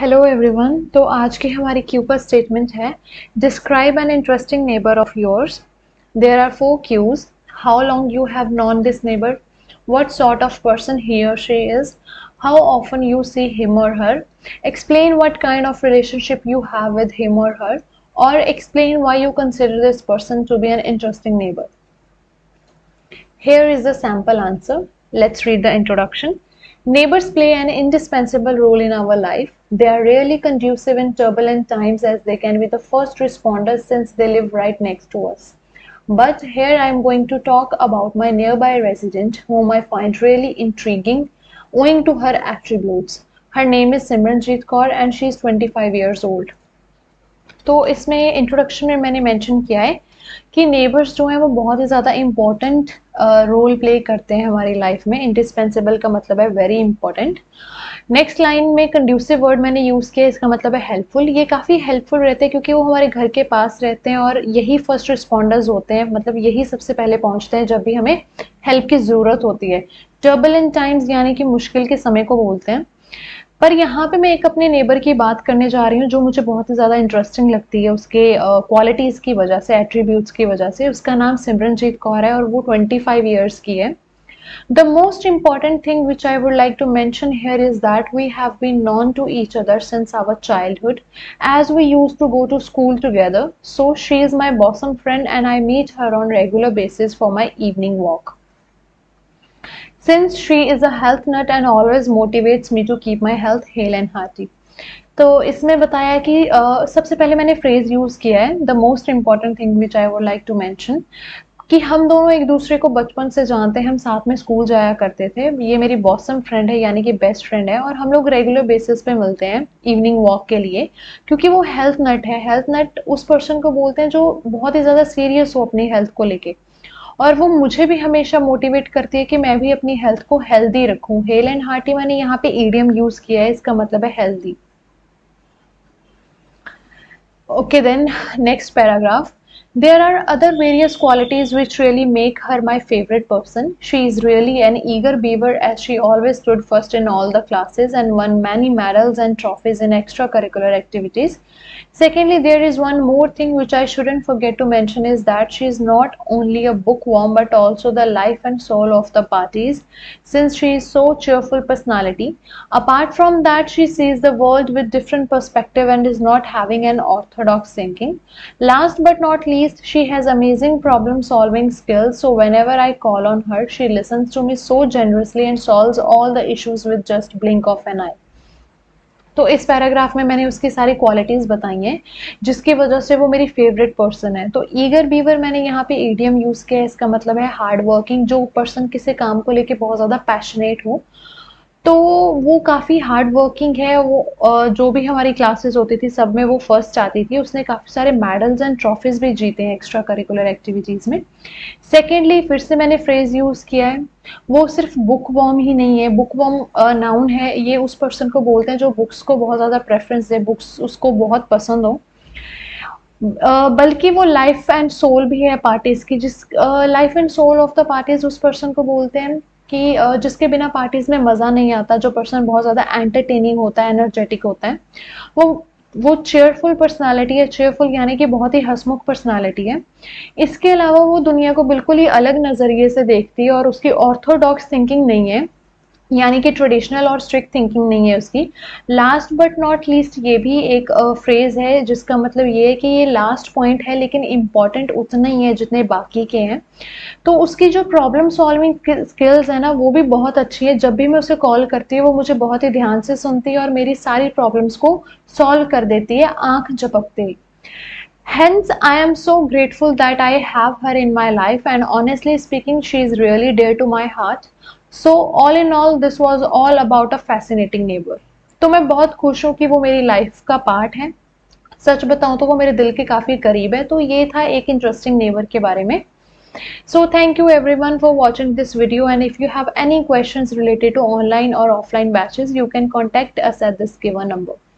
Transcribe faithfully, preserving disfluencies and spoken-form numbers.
Hello everyone. तो आज की हमारी क्यू का स्टेटमेंट है describe an interesting neighbour of yours. There are four cues. How long you have known this neighbour, what sort of person he or she is, how often you see him or her, explain what kind of relationship you have with him or her, or explain why you consider this person to be an interesting neighbour. Here is the sample answer. Let's read the introduction. Neighbors play an indispensable role in our life. They are rarely conducive in turbulent times as they can be the first responders since they live right next to us. But here I am going to talk about my nearby resident whom I find really intriguing owing to her attributes. Her name is Simranjeet Kaur and she is twenty-five years old. तो इसमें introduction में मैंने mention किया है कि neighbours जो हैं वो बहुत ही ज़्यादा इम्पोर्टेंट रोल प्ले करते हैं हमारी लाइफ में। इंडिस्पेंसिबल का मतलब है वेरी इंपॉर्टेंट। नेक्स्ट लाइन में कंड्यूसिव वर्ड मैंने यूज़ किया, इसका मतलब है हेल्पफुल। ये काफ़ी हेल्पफुल रहते हैं क्योंकि वो हमारे घर के पास रहते हैं और यही फर्स्ट रिस्पॉन्डर्स होते हैं, मतलब यही सबसे पहले पहुँचते हैं जब भी हमें हेल्प की ज़रूरत होती है। टर्बुलेंट टाइम्स यानी कि मुश्किल के समय को बोलते हैं। पर यहाँ पे मैं एक अपने नेबर की बात करने जा रही हूँ जो मुझे बहुत ही ज़्यादा इंटरेस्टिंग लगती है उसके क्वालिटीज़ uh, की वजह से, एट्रीब्यूट्स की वजह से। उसका नाम सिमरनजीत कौर है और वो पच्चीस इयर्स की है। The most important thing which I would like to mention here is that we have been known to each other since our childhood, as we used to go to school together. So she is my bosom friend and I meet her on regular basis for my evening walk. Since she is a health nut and always motivates me to keep my health hale and hearty. तो इसमें बताया कि uh, सबसे पहले मैंने phrase use किया है the most important thing which I would like to mention, कि हम दोनों एक दूसरे को बचपन से जानते हैं, हम साथ में स्कूल जाया करते थे। ये मेरी बॉसम फ्रेंड है यानी कि बेस्ट फ्रेंड है और हम लोग रेगुलर बेसिस पे मिलते हैं इवनिंग वॉक के लिए, क्योंकि वो हेल्थ नट है। हेल्थ नट उस पर्सन को बोलते हैं जो बहुत ही ज़्यादा सीरियस हो अपनी हेल्थ को लेके, और वो मुझे भी हमेशा मोटिवेट करती है कि मैं भी अपनी हेल्थ को हेल्दी रखूं। हेल एंड हार्टी मैंने यहाँ पे ईडियम यूज किया है, इसका मतलब है healthy. Okay then next paragraph. There are other various qualities which really make her my favorite person. She is really an eager beaver as she always stood first in all the classes and won many medals and trophies in extracurricular activities. Secondly, there is one more thing which I shouldn't forget to mention is that she is not only a bookworm but also the life and soul of the parties since she is so cheerful personality. Apart from that, she sees the world with different perspective and is not having an orthodox thinking. Last but not least, she has amazing problem solving skills, so whenever I call on her, she listens to me so generously and solves all the issues with just blink of an eye. तो इस paragraph में मैंने उसकी सारी qualities बताई हैं जिसकी वजह से वो मेरी फेवरेट पर्सन है। तो ईगर बीवर मैंने यहाँ पे ईडियम यूज किया है, इसका मतलब है हार्ड वर्किंग। जो पर्सन किसी काम को लेके बहुत ज़्यादा पैशनेट हो तो वो काफ़ी हार्ड वर्किंग है। वो जो भी हमारी क्लासेस होती थी सब में वो फर्स्ट आती थी। उसने काफ़ी सारे मेडल्स एंड ट्रॉफीज भी जीते हैं एक्स्ट्रा करिकुलर एक्टिविटीज़ में। सेकेंडली, फिर से मैंने फ्रेज यूज़ किया है, वो सिर्फ बुक वॉर्म ही नहीं है। बुक वॉर्म नाउन है, ये उस पर्सन को बोलते हैं जो बुक्स को बहुत ज़्यादा प्रेफरेंस दे, बुक्स उसको बहुत पसंद हो। Uh, बल्कि वो लाइफ एंड सोल भी है पार्टीज की। जिस life and soul of the parties उस पर्सन को बोलते हैं कि uh, जिसके बिना पार्टीज में मज़ा नहीं आता, जो पर्सन बहुत ज़्यादा एंटरटेनिंग होता है, एनर्जेटिक होता है। वो वो चेयरफुल पर्सनालिटी है। चेयरफुल यानी कि बहुत ही हंसमुख पर्सनालिटी है। इसके अलावा वो दुनिया को बिल्कुल ही अलग नज़रिए से देखती है और उसकी ऑर्थोडॉक्स थिंकिंग नहीं है, यानी कि ट्रेडिशनल और स्ट्रिक्ट थिंकिंग नहीं है उसकी। लास्ट बट नॉट लीस्ट, ये भी एक फ्रेज uh, है जिसका मतलब ये है कि ये लास्ट पॉइंट है लेकिन इम्पॉर्टेंट उतना ही है जितने बाकी के हैं। तो उसकी जो प्रॉब्लम सॉल्विंग स्किल्स है ना वो भी बहुत अच्छी है। जब भी मैं उसे कॉल करती हूँ वो मुझे बहुत ही ध्यान से सुनती है और मेरी सारी प्रॉब्लम्स को सॉल्व कर देती है आंख झपकते ही। Hence, I am so grateful that I have her in my life and honestly speaking, she is really dear to my heart. So all in all, this was all about a fascinating neighbor. तो मैं बहुत खुश हूँ कि वो मेरी life का part है। सच बताऊँ तो वो मेरे दिल के काफ़ी करीब है। तो ये था एक इंटरेस्टिंग नेबर के बारे में। So thank you everyone for watching this video, and if you have any questions related to online or offline batches, you can contact us at this given number.